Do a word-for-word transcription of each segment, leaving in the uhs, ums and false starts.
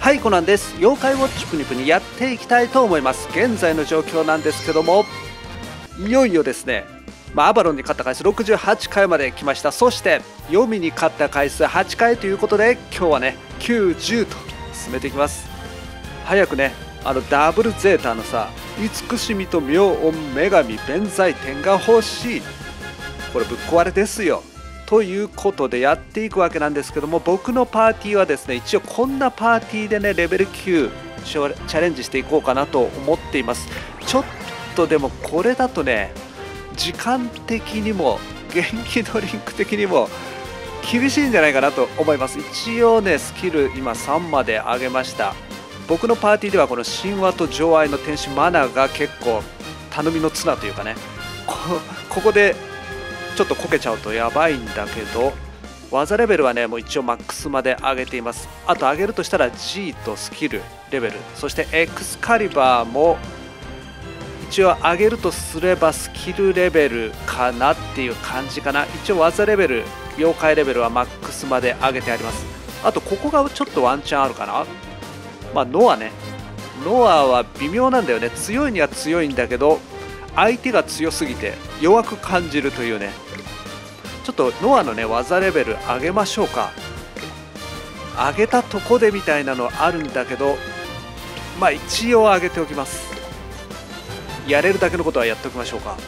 はい、コナンです。妖怪ウォッチプニプニやっていきたいと思います。現在の状況なんですけども、いよいよですね、まあ、アバロンに勝った回数ろくじゅうはちかいまで来ました。そしてヨミに勝った回数はちかいということで、今日はねきゅうじゅうと進めていきます。早くね、あのダブルゼータのさ、慈しみと妙音女神弁財天が欲しい、これぶっ壊れですよ。ということでやっていくわけなんですけども、僕のパーティーはですね、一応こんなパーティーでねレベルきゅうチャレンジしていこうかなと思っています。ちょっとでもこれだとね、時間的にも元気ドリンク的にも厳しいんじゃないかなと思います。一応ねスキル今さんまで上げました。僕のパーティーではこの神話と情愛の天使マナが結構頼みの綱というかね、 こ, ここでちょっとこけちゃうとやばいんだけど、技レベルはねもう一応マックスまで上げています。あと上げるとしたら G とスキルレベル、そしてエクスカリバーも一応上げるとすればスキルレベルかなっていう感じかな。一応技レベル、妖怪レベルはマックスまで上げてあります。あとここがちょっとワンチャンあるかな。まあノアね、ノアは微妙なんだよね。強いには強いんだけど相手が強すぎて弱く感じるというね。ちょっとノアのね技レベル上げましょうか。上げたとこでみたいなのあるんだけど、まあ一応上げておきます。やれるだけのことはやっておきましょうか。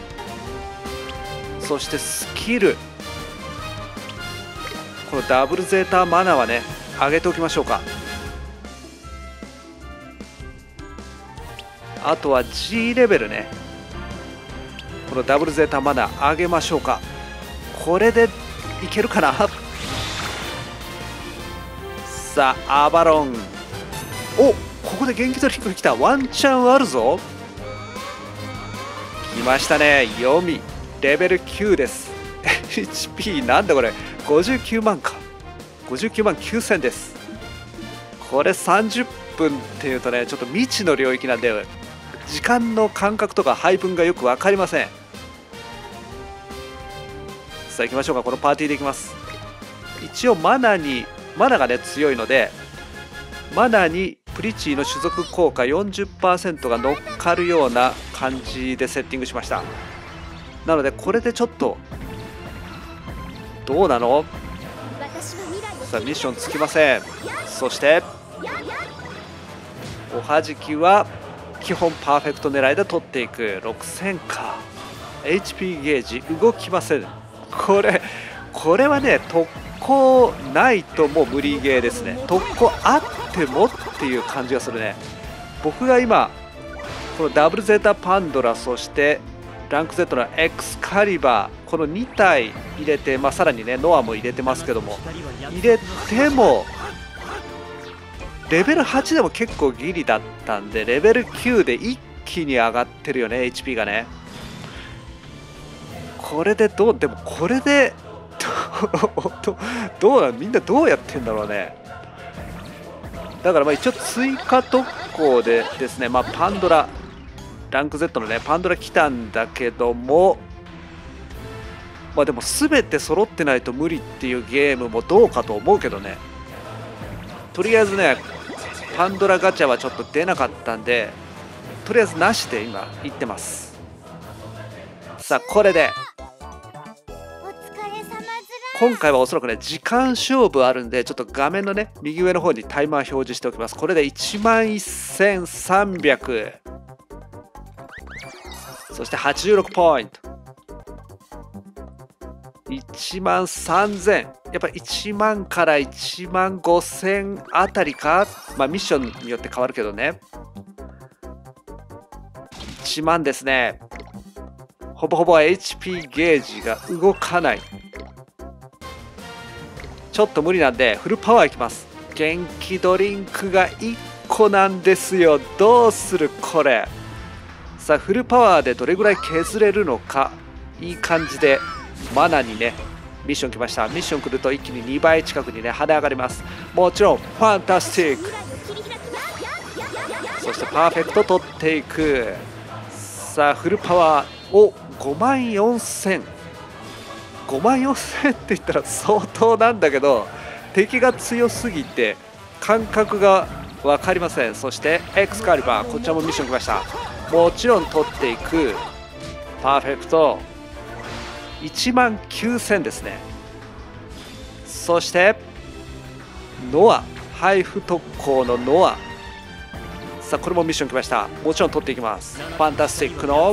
そしてスキル、このダブルゼータマナはね上げておきましょうか。あとは G レベルね、このダブルゼータマナ上げましょうか。これでいけるかな。さあアバロン、お、ここで元気ドリンク来た。ワンチャンあるぞ。来ましたね、ヨミレベルきゅうです。エイチピー なんだこれ、ごじゅうきゅうまんか、ごじゅうきゅうまんきゅうせんです。これさんじゅっぷんっていうとねちょっと未知の領域なんで、時間の感覚とか配分がよく分かりません。さあ行きましょうか。このパーティーでいきます。一応マナにマナがね強いので、マナにプリチーの種族効果 よんじゅっパーセント が乗っかるような感じでセッティングしました。なのでこれでちょっとどうなの。さあミッションつきません。そしておはじきは基本パーフェクト狙いで取っていく。ろくせんか。 エイチピー ゲージ動きません。これこれはね特攻ないともう無理ゲーですね。特攻あってもっていう感じがするね。僕が今このダブルゼータパンドラ、そしてランク Z のエクスカリバー、このに体入れて、まあ、さらにねノアも入れてますけども、入れてもレベルはちでも結構ギリだったんで、レベルきゅうで一気に上がってるよね エイチピー がね。これでどう、でもこれでどうどうなの、みんなどうやってんだろうね。だからまあ一応追加特攻でですね、まあ、パンドラランク Z のねパンドラ来たんだけども、まあでも全て揃ってないと無理っていうゲームもどうかと思うけどね。とりあえずねパンドラガチャはちょっと出なかったんで、とりあえずなしで今行ってます。さあこれで今回はおそらくね時間勝負あるんで、ちょっと画面のね右上の方にタイマー表示しておきます。これでいちまんせんさんびゃく、そしてはちじゅうろくポイント、いちまんさんぜん、やっぱいちまんからいちまんごせんあたりか。まあミッションによって変わるけどね、いちまんですね。ほぼほぼ エイチピー ゲージが動かない。ちょっと無理なんでフルパワーいきます。元気ドリンクがいっこなんですよ。どうするこれ。さあフルパワーでどれぐらい削れるのか。いい感じでマナにねミッション来ました。ミッション来ると一気ににばい近くにね跳ね上がります。もちろんファンタスティック、そしてパーフェクト取っていく。さあフルパワーをごまんよんせん、ごまんよんせんって言ったら相当なんだけど、敵が強すぎて感覚が分かりません。そしてエクスカリバー、こちらもミッション来ました。もちろん取っていく。パーフェクトいちまんきゅうせんですね。そしてノア、配布特攻のノア。さあこれもミッション来ました。もちろん取っていきます。ファンタスティックの、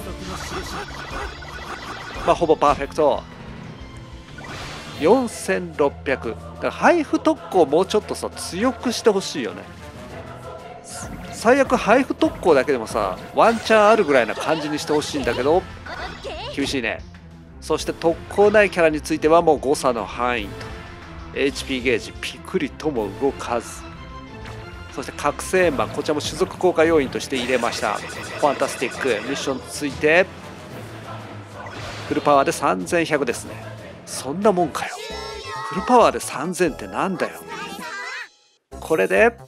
まあ、ほぼパーフェクトよんせんろっぴゃく。だから配布特攻もうちょっとさ強くしてほしいよね。最悪配布特攻だけでもさワンチャンあるぐらいな感じにしてほしいんだけど厳しいね。そして特攻ないキャラについてはもう誤差の範囲と エイチピー ゲージピクリとも動かず。そして覚醒円盤、こちらも種族効果要因として入れました。ファンタスティックミッションついてフルパワーでさんぜんひゃくですね。そんなもんかよ。フルパワーでさんぜんってなんだよ。これで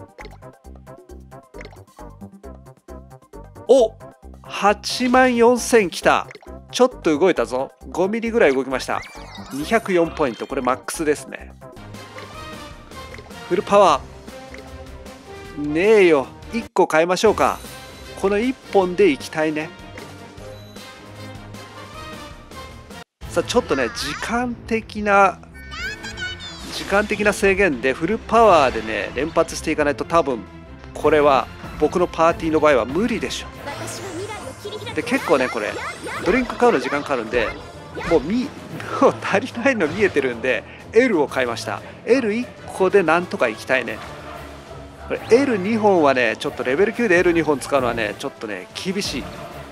おはちまんよんせんきた。ちょっと動いたぞ。ごミリぐらい動きました。にひゃくよんポイント、これマックスですね。フルパワーねえよ。いっこ変えましょうか。このいっぽんでいきたいね。さあちょっとね時間的な時間的な制限でフルパワーでね連発していかないと多分これは僕のパーティーの場合は無理でしょ。で結構ねこれドリンク買うの時間かかるんでもうみもう足りないの見えてるんで エル を買いました。 エルいっ 個でなんとかいきたいね。これ エルに 本はねちょっとレベルきゅうで エルに 本使うのはねちょっとね厳しい。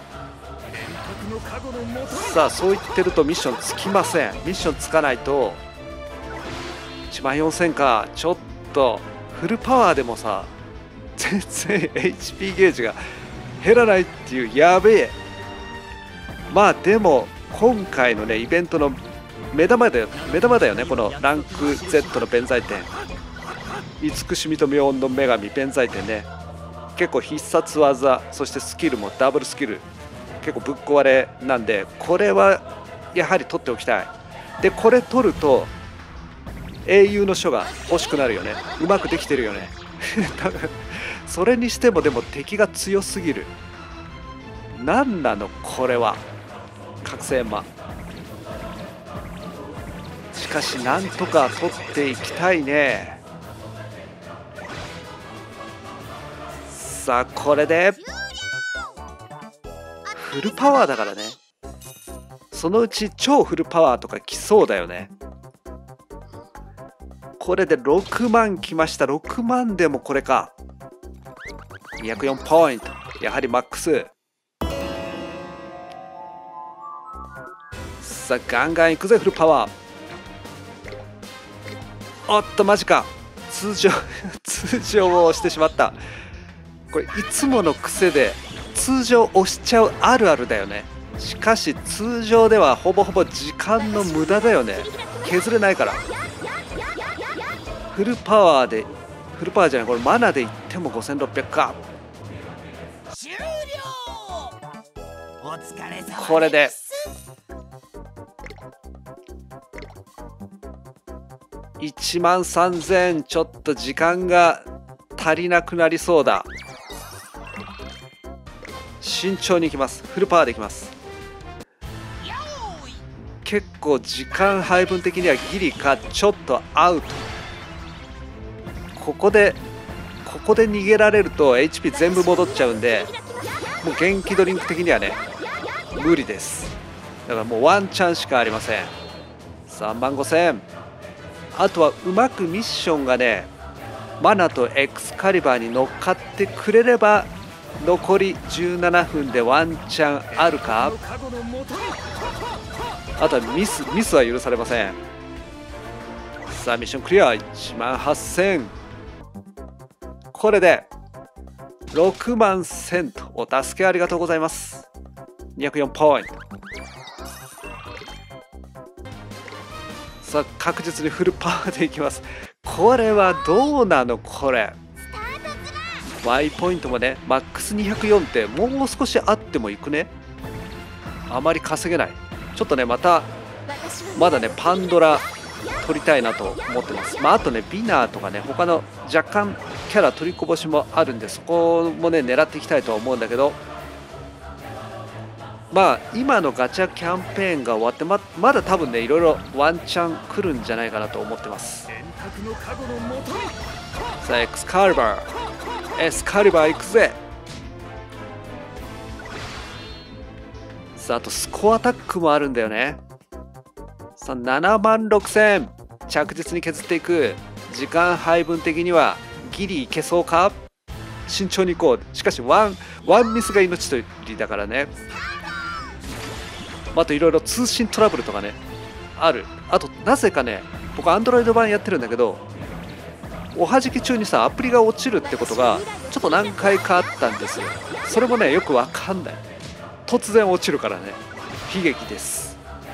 さあそう言ってるとミッションつきません。ミッションつかないといちまんよんせんか。ちょっとフルパワーでもさ全然 エイチピー ゲージが減らないっていうやべえ。まあでも今回のねイベントの目玉だよ目玉だよね。このランク ゼット の弁財天、慈しみと妙音の女神弁財天ね。結構必殺技そしてスキルもダブルスキル結構ぶっ壊れなんでこれはやはり取っておきたい。でこれ取ると英雄の書が欲しくなるよね。うまくできてるよねそれにしてもでも敵が強すぎる。何なのこれは。覚醒魔しかしなんとか取っていきたいね。さあこれでフルパワーだからね。そのうち超フルパワーとか来そうだよね。これでろくまんきました。ろくまんでもこれか。にひゃくよんポイント、やはりマックス。さあガンガンいくぜフルパワー。おっとマジか。通常通常を押してしまった。これいつもの癖で通常押しちゃうあるあるだよね。しかし通常ではほぼほぼ時間の無駄だよね。削れないから。フルパワーでフルパワーじゃないこれマナでいってもごせんろっぴゃくか。終了。お疲れ様です。これでいちまんさんぜん。ちょっと時間が足りなくなりそうだ。慎重にいきます。フルパワーでいきます。結構時間配分的にはギリかちょっとアウト。ここでここで逃げられると エイチピー 全部戻っちゃうんでもう元気ドリンク的にはね無理です。だからもうワンチャンしかありません。さんまんごせん。あとはうまくミッションがねマナとエクスカリバーに乗っかってくれれば残りじゅうななふんでワンチャンあるか。あとはミスミスは許されません。さあミッションクリアいちまんはっせん。これでろくまんせんとお助けありがとうございます。にひゃくよんポイント。さあ確実にフルパワーでいきます。これはどうなのこれ。 Y ポイントもねマックスにひゃくよんってもう少しあってもいくね。あまり稼げない。ちょっとねまたまだねパンドラ取りたいなと思ってます。まあ、あとねビナーとかね他の若干キャラ取りこぼしもあるんで、そこもね狙っていきたいとは思うんだけど、まあ今のガチャキャンペーンが終わって ま, まだ多分ねいろいろワンチャン来るんじゃないかなと思ってます。さあエクスカリバーエスカリバー行くぜ。さああとスコアタックもあるんだよね。さあななまんろくせん着実に削っていく。時間配分的にはギリいけそうか。慎重にいこう。しかしワンワンミスが命取りだからね。あといろいろ通信トラブルとかねある。あとなぜかね僕アンドロイド版やってるんだけど、おはじき中にさアプリが落ちるってことがちょっと何回かあったんですよ。それもねよくわかんない。突然落ちるからね悲劇です。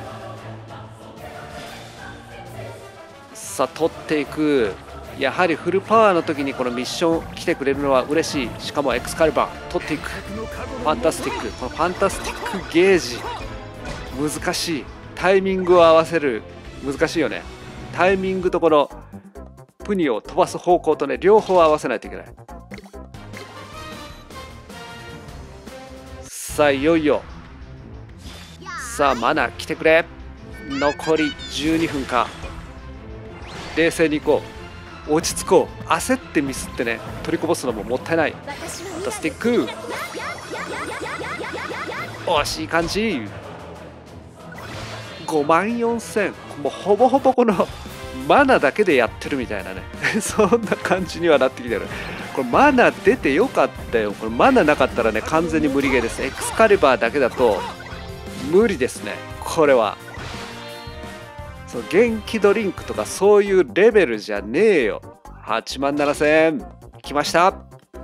さあ取っていく。やはりフルパワーの時にこのミッション来てくれるのは嬉しい。しかもエクスカリバー取っていく。ファンタスティック、このファンタスティックゲージ難しい。タイミングを合わせる難しいよね。タイミングとこのプニを飛ばす方向とね両方合わせないといけない。さあいよいよ。さあマナ来てくれ。残りじゅうにふんか。冷静にいこう。落ち着こう。焦ってミスってね取りこぼすのももったいない。ファンタスティック惜しい感じ。ごまんよんせん、もうほぼほぼこのマナだけでやってるみたいなねそんな感じにはなってきてる。これマナ出てよかったよ。これマナなかったらね完全に無理ゲーです。エクスカリバーだけだと無理ですね。これはそう元気ドリンクとかそういうレベルじゃねえよ。はちまんななせんきました。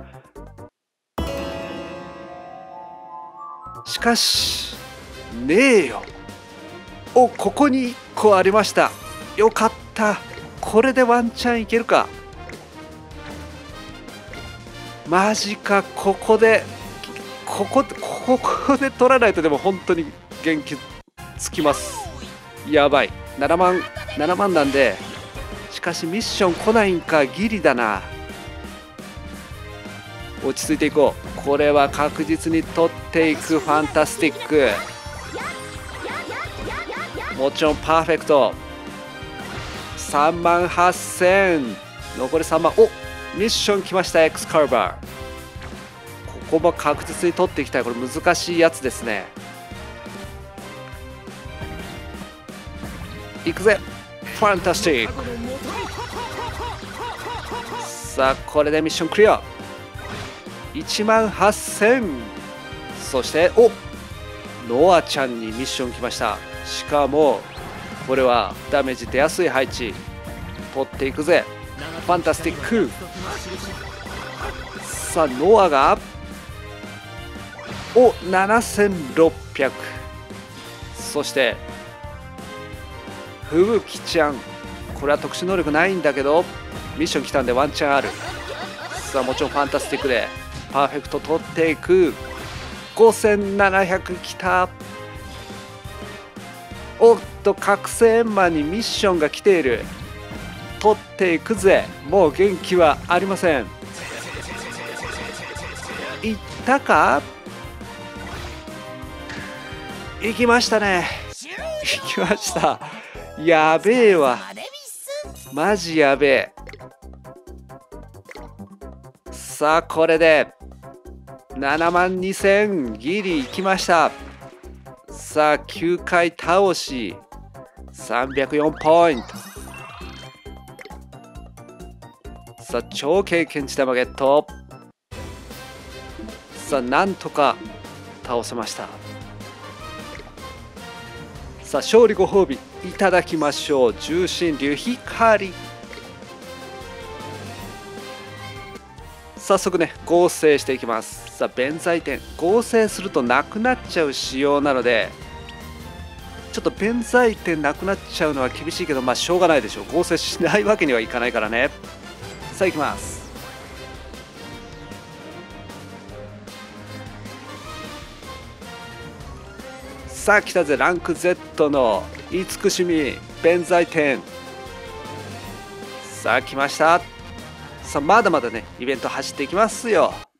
しかしねえよ。お、ここにいっこありました。よかった。これでワンチャンいけるか。マジか。ここでここここで取らないとでも本当に元気つきます。やばい。ななまんななまんなんで。しかしミッション来ないんか。ギリだな。落ち着いていこう。これは確実に取っていく。ファンタスティックもちろんパーフェクト。さんまんはっせん残りさんまん。お、ミッション来ました。エクスカリバーここも確実に取っていきたい。これ難しいやつですね。いくぜファンタスティック。さあこれでミッションクリア。いちまんはっせん。そしておノアちゃんにミッション来ました。しかもこれはダメージ出やすい配置。取っていくぜファンタスティック。さあノアがおななせんろっぴゃく。そして吹雪ちゃん、これは特殊能力ないんだけどミッション来たんでワンチャンある。さあもちろんファンタスティックでパーフェクト取っていく。ごせんななひゃくきた。おっと覚醒円満にミッションが来ている。取っていくぜ。もう元気はありません。いったか。行きましたね。行きました。やべえわ。マジやべえ。さあこれでななまんにせんギリいきました。さあきゅうかい倒しさんびゃくよんポイント。さあ超経験値玉ゲット。さあなんとか倒せました。さあ勝利ご褒美いただきましょう。重心流光。早速ね合成していきます。さあ弁財天合成するとなくなっちゃう仕様なのでちょっと弁財天なくなっちゃうのは厳しいけどまあしょうがないでしょう。合成しないわけにはいかないからね。さあいきます。さあ来たぜランク ゼット の慈しみ弁財天さあ来ました。さあまだまだねイベント走っていきますよ。